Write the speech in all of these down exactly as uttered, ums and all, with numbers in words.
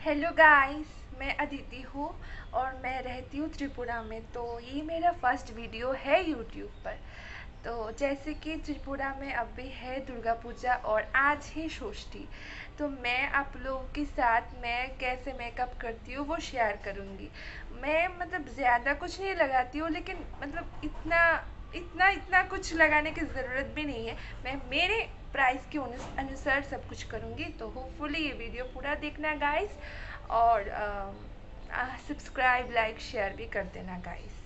Hello guys, मैं अदिति हूँ और मैं रहती हूँ त्रिपुरा में। तो ये मेरा फर्स्ट वीडियो है यूट्यूब पर। तो जैसे कि त्रिपुरा में अभी है दुर्गा पूजा और आज है षष्ठी। तो मैं आप लोगों के साथ मैं कैसे मेकअप करती हूँ वो शेयर करूँगी। मैं मतलब ज़्यादा कुछ नहीं लगाती हूँ, लेकिन मतलब इतना इतना इतना कुछ लगाने की ज़रूरत भी नहीं है। मैं मेरे प्राइस के अनुसार सब कुछ करूँगी। तो होपफुली ये वीडियो पूरा देखना गाइस, और सब्सक्राइब लाइक शेयर भी कर देना गाइस।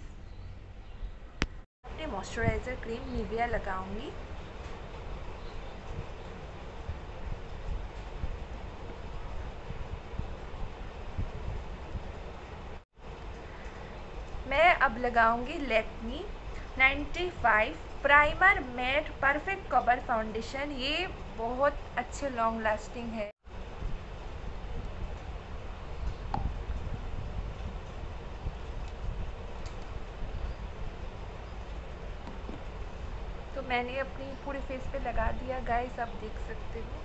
अपने मॉइस्चराइज़र क्रीम निविया लगाऊंगी। मैं अब लगाऊंगी Lakme ninety five primer matte perfect cover foundation. ये बहुत अच्छे लॉन्ग लास्टिंग है। तो मैंने अपनी पूरे फेस पे लगा दिया गाइस, आप देख सकते हो।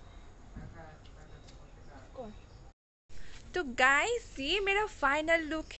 तो गाइस, ये मेरा फाइनल लुक